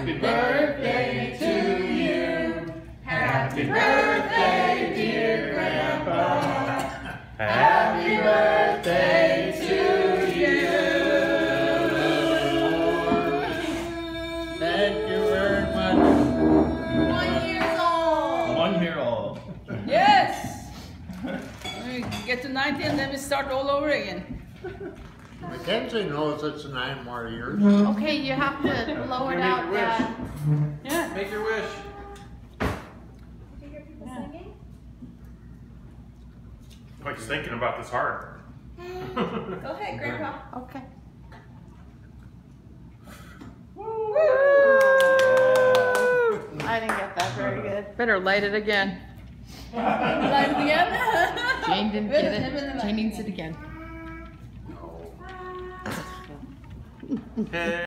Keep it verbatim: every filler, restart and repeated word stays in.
Happy birthday to you. Happy birthday, dear Grandpa. Happy birthday to you. Thank you very much. One year old. One year old. Yes. We get to ninety and then we start all over again. Mackenzie knows it's nine more years. Okay, you have to lower it out, Dad. Yeah. Make your wish. Like he's thinking about this hard. Go ahead, Grandpa. Okay. I didn't get that very good. Better light it again. Light it again? Jane didn't get it. Jane needs it again. Hey.